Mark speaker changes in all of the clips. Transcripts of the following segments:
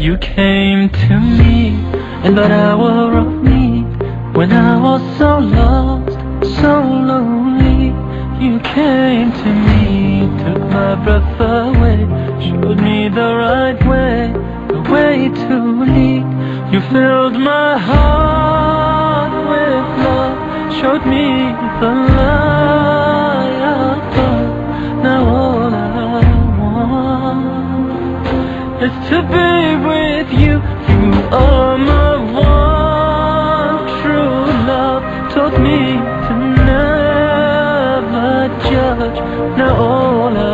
Speaker 1: You came to me in that hour of need, when I was so lost, so lonely. You came to me, took my breath away, showed me the right way, the way to lead. You filled my heart with love, showed me the light above. Now all I want is to be with you. You are my one true love, taught me to never judge. Now all I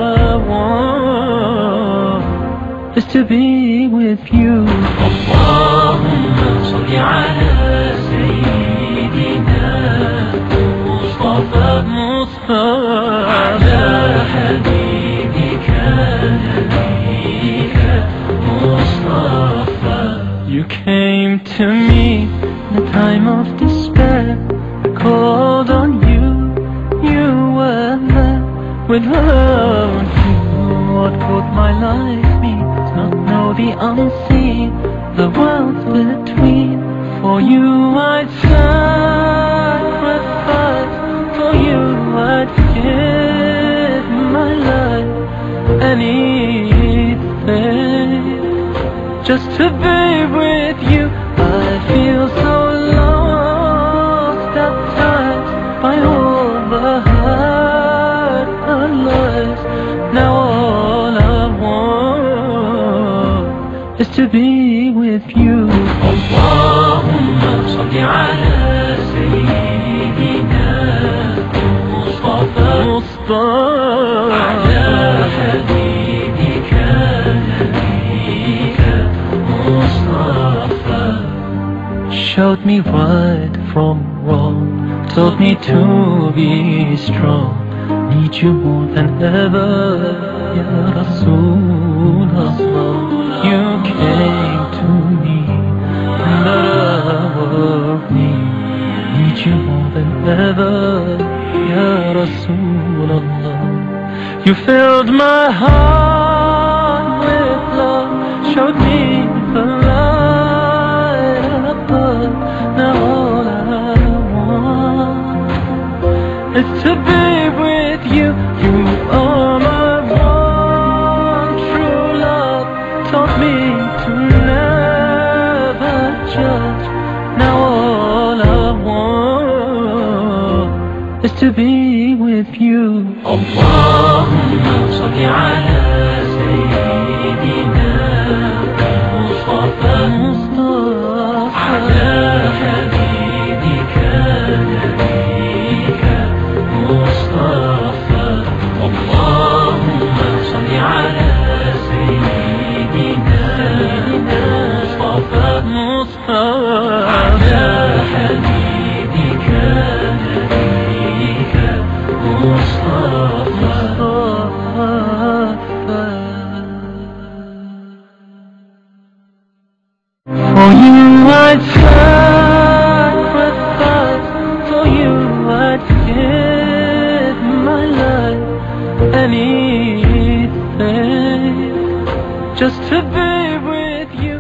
Speaker 1: want is to be with you. Allahumma salli ala Sayyidina Mustafa ala Habibika Nabika Mustafa. You came to me in a time of despair. I called on you, you were there. Without you, what could my life mean? Not know the unseen, the worlds between. For you I'd sacrifice, for you I'd give my life, anything, just to be with you. I feel so lost at times by all the hurt and lies. Now all I want is to be with you. Allahumma salli ala Sayyidina Mustafa ala Habibika Nabika Mustafa. Showed me right from wrong, taught me to be strong. Need you more than ever, Ya Rasulullah. You came to me in the hour of need. Need you more than ever, Ya Rasulullah. You filled my heart with love, showed me the light above. Now all I want is to be with you. You are my one true love, taught me to never judge. Now all I want is to be with you. Allahumma salli ala Sayyidina Mustafa ala Habibika Nabika Mustafa. Allahumma salli ala Sayyidina Mustafa ala Habibika Nabika Mustafa. For you I'd sacrifice, for you I'd give my life, anything, just to be with you.